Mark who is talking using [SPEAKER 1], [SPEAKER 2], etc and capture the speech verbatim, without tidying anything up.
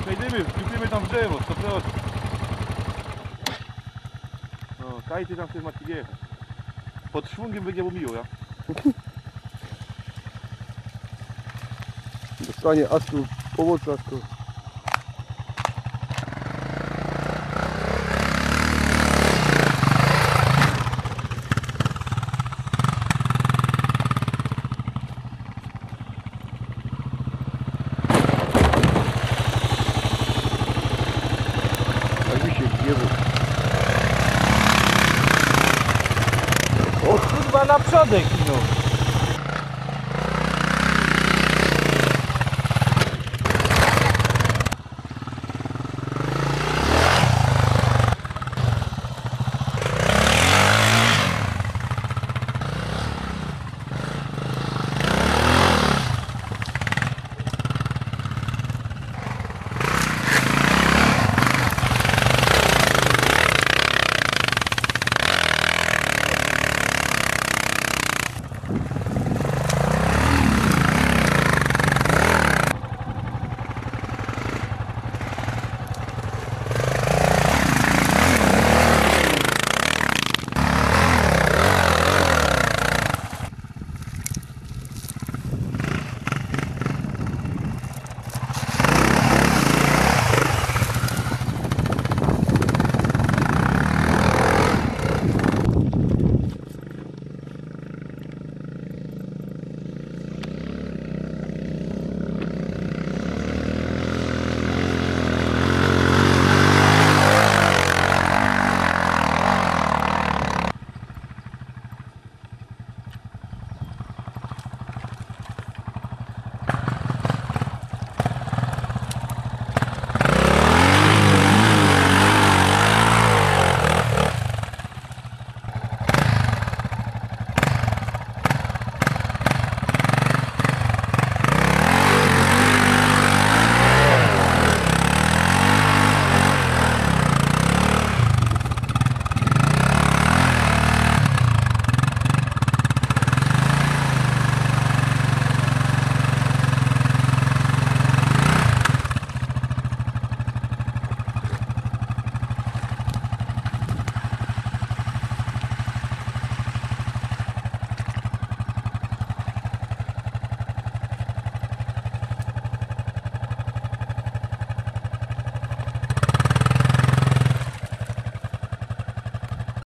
[SPEAKER 1] Przejdziemy, wrzucimy tam w drzewo, sto procent. No, kajty tam sobie macie jechać. Pod szwungiem będzie mu miło, ja?
[SPEAKER 2] Dostanie Astru owoca to. Tak mi się gniewu.
[SPEAKER 3] O kurwa, na przodek, no.